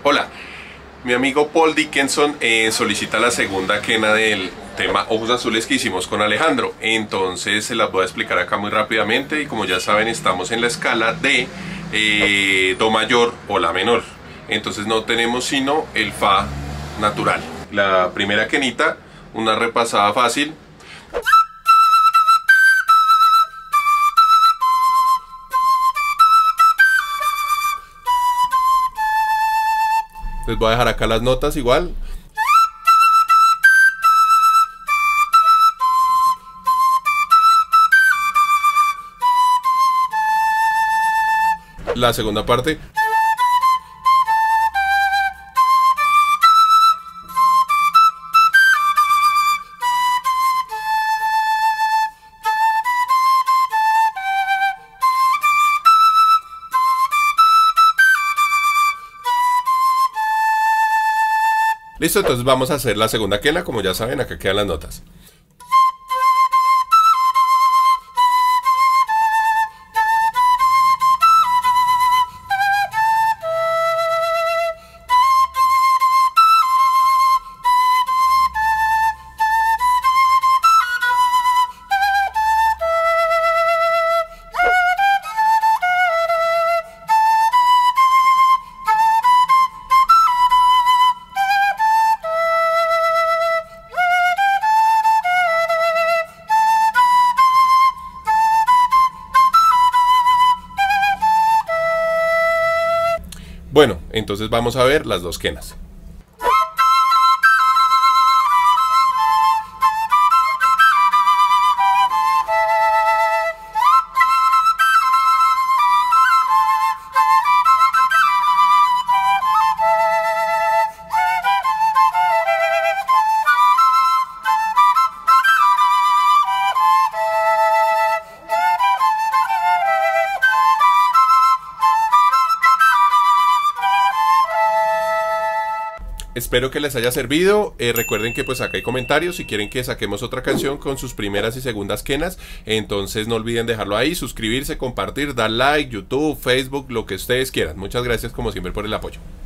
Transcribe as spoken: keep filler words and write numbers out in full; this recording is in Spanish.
Hola, mi amigo Paul Dickinson eh, solicita la segunda quena del tema Ojos Azules que hicimos con Alejandro. Entonces se las voy a explicar acá muy rápidamente y como ya saben estamos en la escala de eh, Do mayor o La menor. Entonces no tenemos sino el Fa natural. La primera quenita, una repasada fácil. Les voy a dejar acá las notas igual. La segunda parte. Listo, entonces vamos a hacer la segunda quena, como ya saben, acá quedan las notas. Bueno, entonces vamos a ver las dos quenas. Espero que les haya servido. Eh, recuerden que pues acá hay comentarios si quieren que saquemos otra canción con sus primeras y segundas quenas. Entonces no olviden dejarlo ahí, suscribirse, compartir, dar like, YouTube, Facebook, lo que ustedes quieran. Muchas gracias como siempre por el apoyo.